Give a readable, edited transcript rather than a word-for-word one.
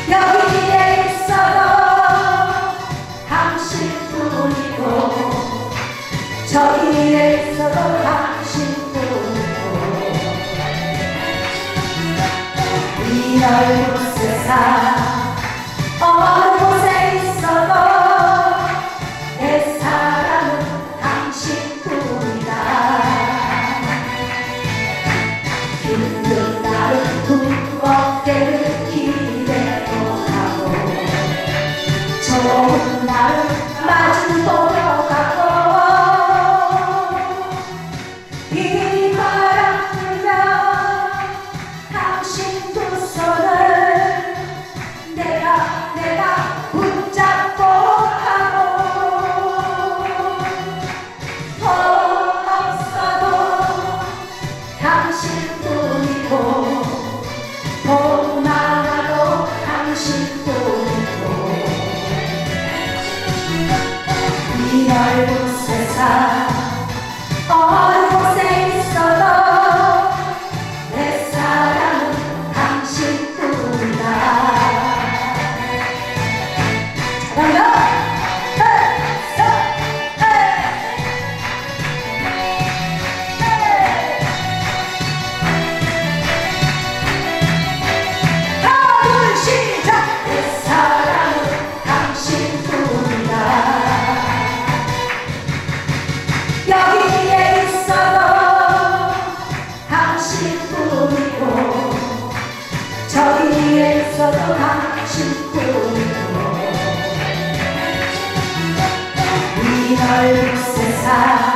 여기에 있어도 당신뿐이고 저기에 있어도 당신뿐이고 이 넓은 세상 어느 곳에 있어도 내 사랑은 당신뿐이다. 힘든 날은 어깨를 기대고 가고 좋은 날은 마주 보러 가고 이 바람 불면 당신 두 손을 내가 붙잡고 가고 돈 없어도 당신뿐이고 돈 많아도 당신뿐이고 이 넓은 세상 어느 곳에 있어도 내 사랑은 당신뿐이다. 잘한다. 여기에 있어도 당신뿐이고 저기에 있어도 당신뿐이고 이 넓은 세상